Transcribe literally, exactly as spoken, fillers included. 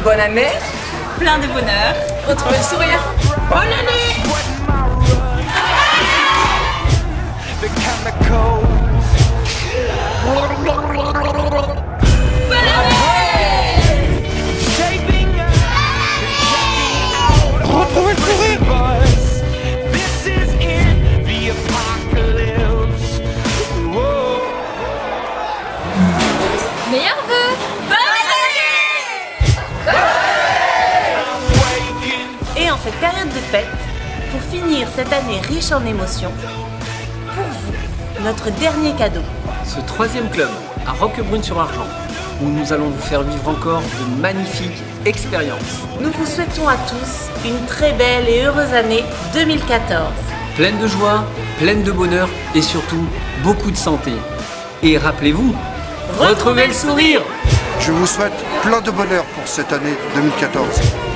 Bonne année. Plein de bonheur. Retrouvez le sourire. Bonne année. Retrouvez le sourire. Meilleurs vœux. Bonne année. Et en cette période de fête, pour finir cette année riche en émotions, pour vous, notre dernier cadeau. Ce troisième club à Roquebrune-sur-Argent, où nous allons vous faire vivre encore de magnifiques expériences. Nous vous souhaitons à tous une très belle et heureuse année deux mille quatorze. Pleine de joie, pleine de bonheur et surtout beaucoup de santé. Et rappelez-vous, retrouvez le sourire. Je vous souhaite plein de bonheur pour cette année deux mille quatorze.